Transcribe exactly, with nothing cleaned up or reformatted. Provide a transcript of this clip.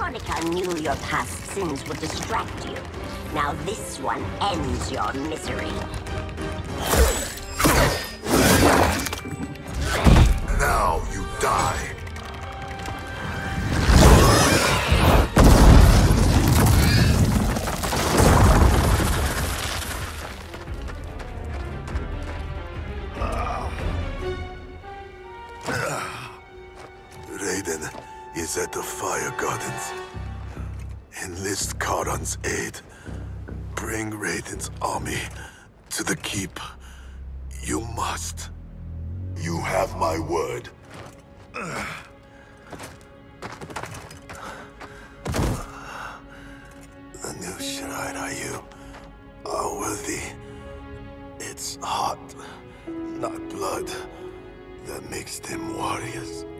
Veronica knew your past sins would distract you. Now this one ends your misery. Now you die. Raiden is at the Fire Gardens. Enlist Karan's aid. Bring Raiden's army to the keep. You must. You have my word. The new Shiraiyu are worthy. It's heart, not blood, that makes them warriors.